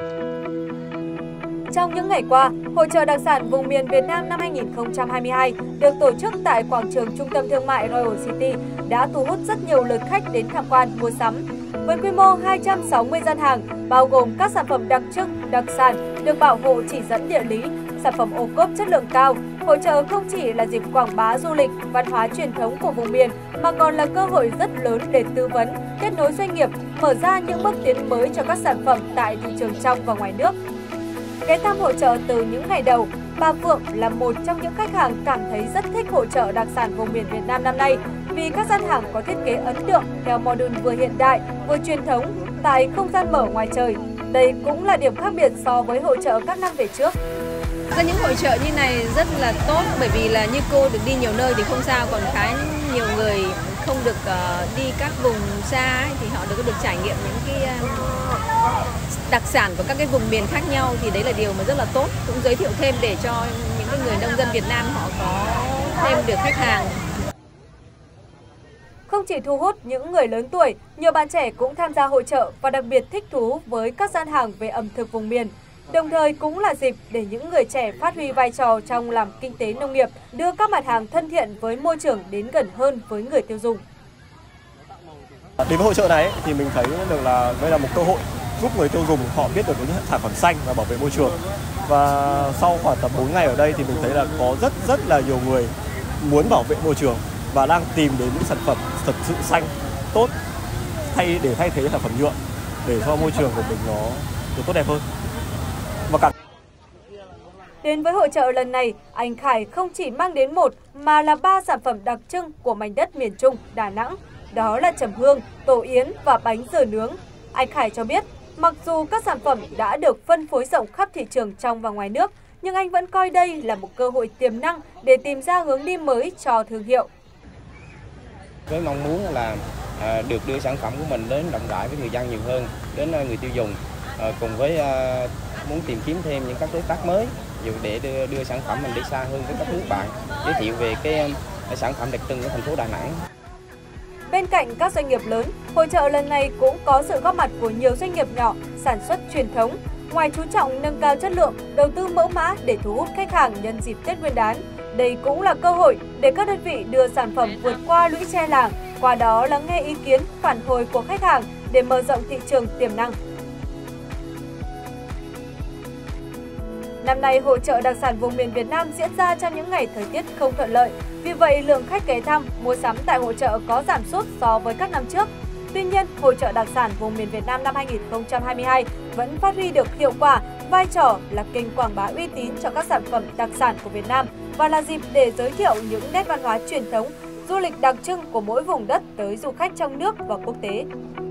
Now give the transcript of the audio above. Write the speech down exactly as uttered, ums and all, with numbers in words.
Trong những ngày qua, Hội chợ đặc sản vùng miền Việt Nam năm hai nghìn không trăm hai mươi hai được tổ chức tại quảng trường Trung tâm Thương mại Royal City đã thu hút rất nhiều lượt khách đến tham quan mua sắm. Với quy mô hai trăm sáu mươi gian hàng, bao gồm các sản phẩm đặc trưng, đặc sản, được bảo hộ chỉ dẫn địa lý, sản phẩm ô cốp chất lượng cao, hội chợ không chỉ là dịp quảng bá du lịch, văn hóa truyền thống của vùng miền, mà còn là cơ hội rất lớn để tư vấn, kết nối doanh nghiệp, mở ra những bước tiến mới cho các sản phẩm tại thị trường trong và ngoài nước. Ghé thăm hội chợ từ những ngày đầu, bà Phượng là một trong những khách hàng cảm thấy rất thích hội chợ đặc sản vùng miền Việt Nam năm nay vì các gian hàng có thiết kế ấn tượng theo module vừa hiện đại vừa truyền thống tại không gian mở ngoài trời. Đây cũng là điểm khác biệt so với hội chợ các năm về trước. Ra những hội chợ như này rất là tốt bởi vì là như cô được đi nhiều nơi thì không sao, còn khá nhiều người không được uh, đi các vùng xa ấy, thì họ được được trải nghiệm những cái uh, đặc sản của các cái vùng miền khác nhau, thì đấy là điều mà rất là tốt, cũng giới thiệu thêm để cho những cái người nông dân Việt Nam họ có thêm được khách hàng. Không chỉ thu hút những người lớn tuổi, nhiều bạn trẻ cũng tham gia hội chợ và đặc biệt thích thú với các gian hàng về ẩm thực vùng miền. Đồng thời cũng là dịp để những người trẻ phát huy vai trò trong làm kinh tế nông nghiệp, đưa các mặt hàng thân thiện với môi trường đến gần hơn với người tiêu dùng. Đến với hội chợ này thì mình thấy được là đây là một cơ hội giúp người tiêu dùng họ biết được những sản phẩm xanh và bảo vệ môi trường. Và sau khoảng tầm bốn ngày ở đây thì mình thấy là có rất rất là nhiều người muốn bảo vệ môi trường và đang tìm đến những sản phẩm thật sự xanh, tốt thay để thay thế sản phẩm nhựa để cho môi trường của mình nó được tốt đẹp hơn. Và cả Đến với hội chợ lần này, anh Khải không chỉ mang đến một mà là ba sản phẩm đặc trưng của mảnh đất miền Trung, Đà Nẵng. Đó là trầm hương, tổ yến và bánh dừa nướng. Anh Khải cho biết, mặc dù các sản phẩm đã được phân phối rộng khắp thị trường trong và ngoài nước, nhưng anh vẫn coi đây là một cơ hội tiềm năng để tìm ra hướng đi mới cho thương hiệu. Với mong muốn là à, được đưa sản phẩm của mình đến rộng rãi với người dân nhiều hơn, đến người tiêu dùng, à, cùng với à, muốn tìm kiếm thêm những các đối tác mới để đưa, đưa sản phẩm mình đi xa hơn với các nước bạn, giới thiệu về cái, cái sản phẩm đặc trưng của thành phố Đà Nẵng. Bên cạnh các doanh nghiệp lớn, hội chợ lần này cũng có sự góp mặt của nhiều doanh nghiệp nhỏ, sản xuất truyền thống. Ngoài chú trọng nâng cao chất lượng, đầu tư mẫu mã để thu hút khách hàng nhân dịp Tết Nguyên đán, đây cũng là cơ hội để các đơn vị đưa sản phẩm vượt qua lũy tre làng, qua đó lắng nghe ý kiến, phản hồi của khách hàng để mở rộng thị trường tiềm năng. Năm nay, hội chợ đặc sản vùng miền Việt Nam diễn ra trong những ngày thời tiết không thuận lợi. Vì vậy, lượng khách ghé thăm, mua sắm tại hội chợ có giảm sút so với các năm trước. Tuy nhiên, hội chợ đặc sản vùng miền Việt Nam năm hai nghìn không trăm hai mươi hai vẫn phát huy được hiệu quả, vai trò là kênh quảng bá uy tín cho các sản phẩm đặc sản của Việt Nam và là dịp để giới thiệu những nét văn hóa truyền thống, du lịch đặc trưng của mỗi vùng đất tới du khách trong nước và quốc tế.